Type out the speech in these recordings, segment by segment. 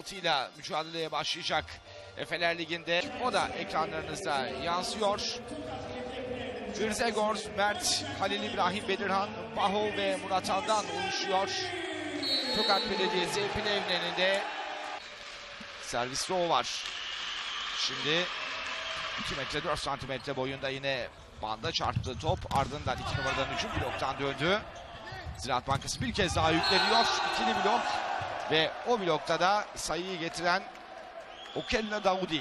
ile mücadeleye başlayacak Efeler Ligi'nde. O da ekranlarınızda yansıyor. Grzegorz, Mert, Halil İbrahim, Bedirhan, Bahov ve Murat Han'dan oluşuyor. Tokat Belediyesi Plevne'nin de servis roğu var. Şimdi 2 metre 4 santimetre boyunda yine banda çarptı top. Ardından 2 numaradan hücum bloktan döndü. Ziraat Bankası bir kez daha yükleniyor. İkili blok ve o blokta da sayıyı getiren Okella Daudi.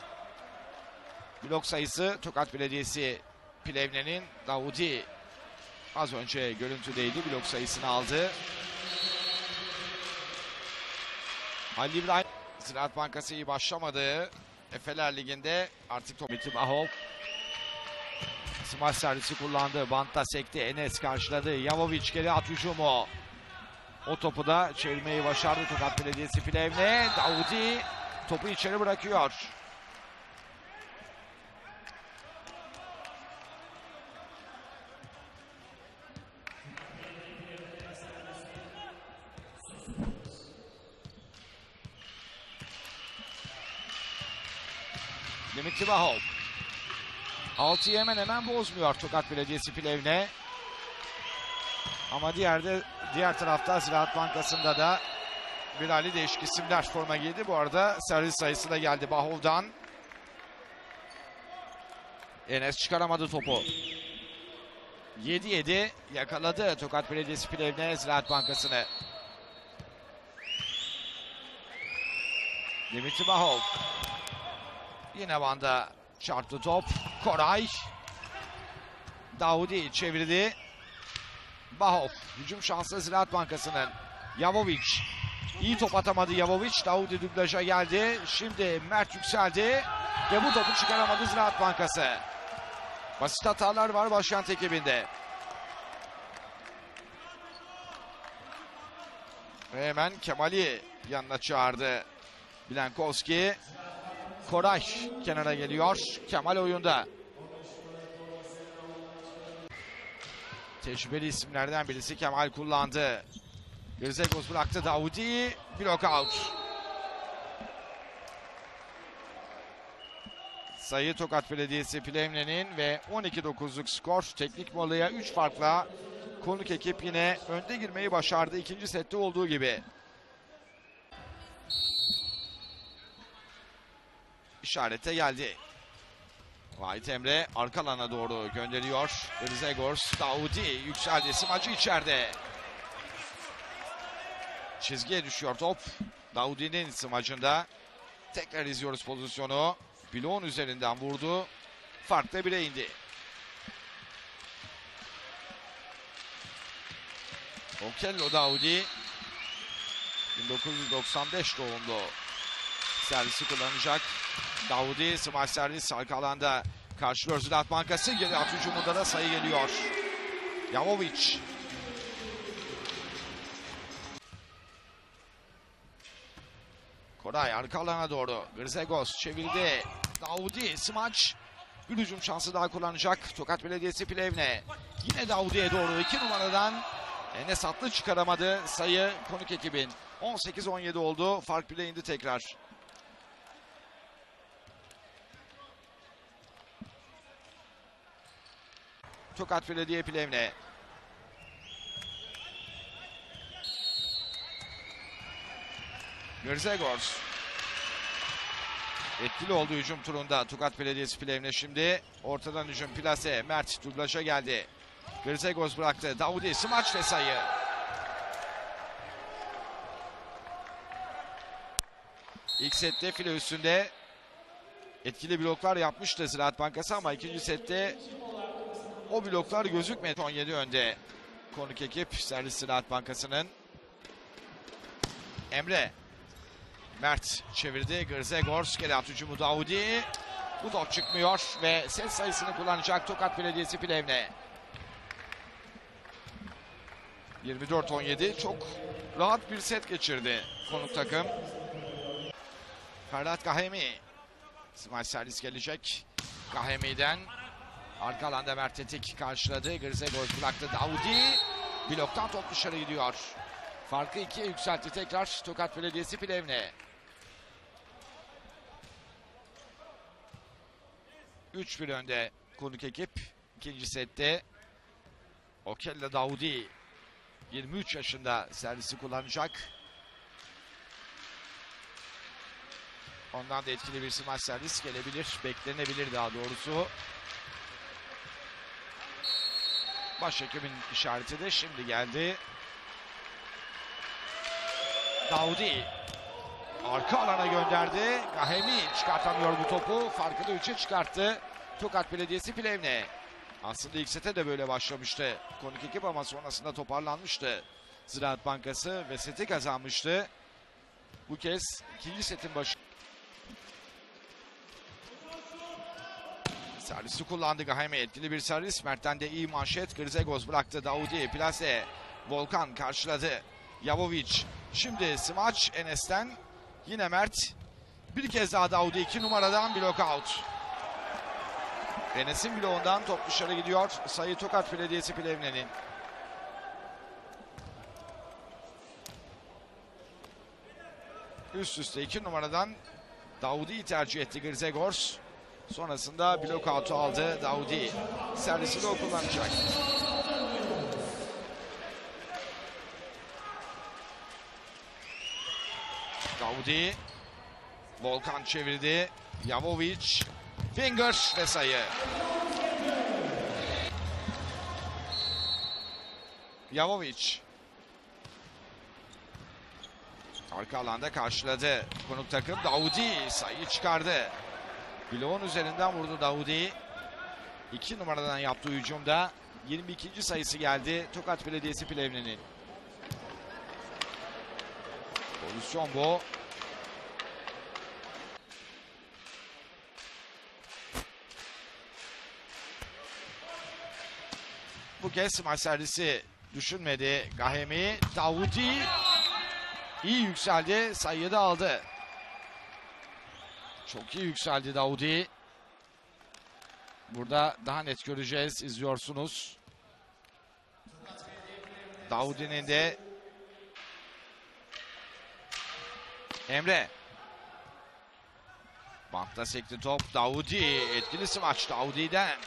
Blok sayısı Tokat Belediyesi Plevne'nin. Daudi az önce görüntüdeydi. Blok sayısını aldı. Halil İbrahim. Ziraat Bankası iyi başlamadı. Efeler Ligi'nde artık Tomiti Bahov. Smaç servisi kullandı. Bantta sekti. Enes karşıladı. Javovic geri at hücumu. O topu da çevirmeyi başardı Tokat Belediyesi Plevne. Daudi topu içeri bırakıyor. Dimitri Bahov. 6'yı hemen bozmuyor Tokat Belediyesi Plevne. Ama diğer tarafta Ziraat Bankası'nda da bir hali değişik isimler forma giydi. Bu arada servis sayısı da geldi Bahov'dan. Enes çıkaramadı topu. 7-7 yakaladı Tokat Belediyesi Plevne Ziraat Bankası'nı. Dimitri Bahov. Yine banda çarptı top. Koray. Daudi çevirdi. Bahov. Hücum şansı Ziraat Bankası'nın. Javovic. İyi top atamadı Javovic. Daudi dublaja geldi. Şimdi Mert yükseldi. Ve bu topu çıkaramadı Ziraat Bankası. Basit hatalar var Başkent ekibinde. Ve hemen Kemal'i yanına çağırdı Bilenkovski. Koray kenara geliyor. Kemal oyunda. Tecrübeli isimlerden birisi Kemal kullandı. Grzegorz bıraktı Daudi. Blok out. Sayı Tokat Belediyesi Plevne'nin ve 12-9'luk skor. Teknik molaya 3 farkla konuk ekip yine önde girmeyi başardı. İkinci sette olduğu gibi. İşarete geldi. Vahit Emre arka alana doğru gönderiyor. Grzegorz, Daudi yükseldi. Smacı içeride. Çizgiye düşüyor top. Daudi'nin smacında. Tekrar izliyoruz pozisyonu. Bloğun üzerinden vurdu. Farkla 1'e indi. Okello Daudi. 1995 doğumlu. Servisi kullanacak. Daudi smaç servis arka alanda karşılıyor Ziraat Bankası. Geri at hücumunda da sayı geliyor. Javovic. Koray arka alana doğru. Grzegorz çevirdi. Daudi smaç. Bir hücum şansı daha kullanacak Tokat Belediyesi Plevne. Yine Daudi'ye doğru 2 numaradan Enes Atlı çıkaramadı. Sayı konuk ekibin. 18-17 oldu. Fark 1'e indi tekrar. Tokat Belediye Plevne. Grzegorz. Etkili oldu hücum turunda Tokat Belediyesi Plevne şimdi. Ortadan hücum plase. Mert dublaja geldi. Grzegorz bıraktı. Daudi smaç ve sayı. İlk sette file üstünde etkili bloklar yapmıştı Ziraat Bankası ama ikinci sette o bloklar gözükmedi. 17 önde konuk ekip servis Ziraat Bankası'nın. Emre. Mert çevirdi. Grzegorz geri at hücumu Daudi. Bu top çıkmıyor ve set sayısını kullanacak Tokat Belediyesi Plevne. 24-17 çok rahat bir set geçirdi konuk takım. Ferhat Gahemi. Smaç servis gelecek. Gahemi'den arka alanda Mert Tetik karşıladı. Grzegorz bıraktı Daudi. Bloktan top dışarı gidiyor. Farkı 2'ye yükseltti tekrar Tokat Belediyesi Plevne. 3-1 önde konuk ekip. İkinci sette Okella Daudi 23 yaşında servisi kullanacak. Ondan da etkili bir smaç servis gelebilir. Beklenebilir daha doğrusu. Başhekim'in işareti de şimdi geldi. Daudi arka alana gönderdi. Gahemi çıkartamıyor bu topu. Farkı da 3'e çıkarttı. Tokat Belediyesi Plevne. Aslında ilk sete de böyle başlamıştı konuk ekip ama sonrasında toparlanmıştı Ziraat Bankası ve seti kazanmıştı. Bu kez ikinci setin başı. Servisi kullandı Gahemi. Etkili bir servis. Mert'ten de iyi manşet. Grzegos bıraktı. Daudi plase. Volkan karşıladı. Javovic. Şimdi smaç Enes'ten. Yine Mert. Bir kez daha Daudi 2 numaradan blok out. Enes'in bloğundan top dışarı gidiyor. Sayı Tokat Belediyesi Plevne'nin. Üst üste 2 numaradan Daudi'yi tercih etti Grzegors. Sonrasında blok out'u aldı Daudi. Servisi de o kullanacak. Daudi. Volkan çevirdi. Javovic. Finger ve sayı. Javovic. Arka alanda karşıladı. Konuk takım Daudi sayı çıkardı. Bloğun üzerinden vurdu Daudi. 2 numaradan yaptığı hücumda 22. sayısı geldi Tokat Belediyesi Plevne'nin. Pozisyon bu. Bu kez smaç servisi düşünmedi Gahemi. Daudi iyi yükseldi. Sayıyı da aldı. Çok iyi yükseldi Daudi. Burada daha net göreceğiz. İzliyorsunuz. Daudi'nin de Emre. Bantta sekti top. Daudi. Etkili smaç Daudi'den.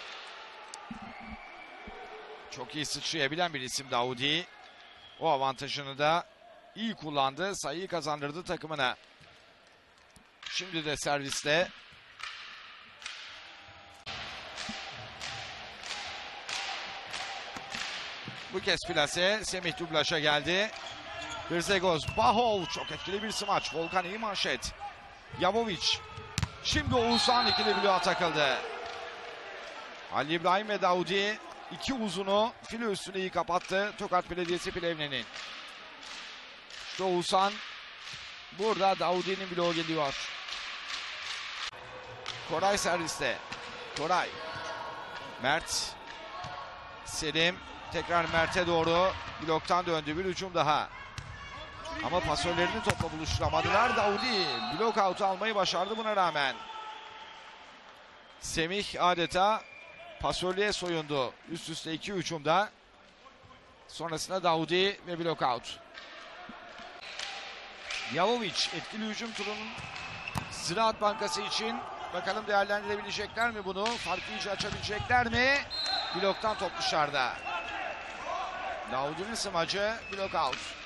Çok iyi sıçrayabilen bir isim Daudi. O avantajını da iyi kullandı. Sayıyı kazandırdı takımına. Şimdi de serviste. Bu kez plase. Semih dublaja geldi. Grzegos, Bahov. Çok etkili bir smaç. Volkan iyi manşet. Javovic. Şimdi Oğuzhan ikili bloğa takıldı. Ali İbrahim ve Daudi. İki uzunu file üstüne iyi kapattı Tokat Belediyesi Plevne'nin. İşte Oğuzhan. Burada Daudi'nin bloğu geliyor. Koray serviste. Koray. Mert. Selim. Tekrar Mert'e doğru bloktan döndü. Bir hücum daha. Ama pasörlerini topla buluşturamadılar. Daudi blok out almayı başardı buna rağmen. Semih adeta pasörlüğe soyundu. Üst üste 2 hücumda. Sonrasında Daudi ve blok out. Javovic etkili hücum turunun Ziraat Bankası için. Bakalım değerlendirebilecekler mi bunu? Farkı iyice açabilecekler mi? Bloktan top dışarıda. Daudi'nin smacı blok out.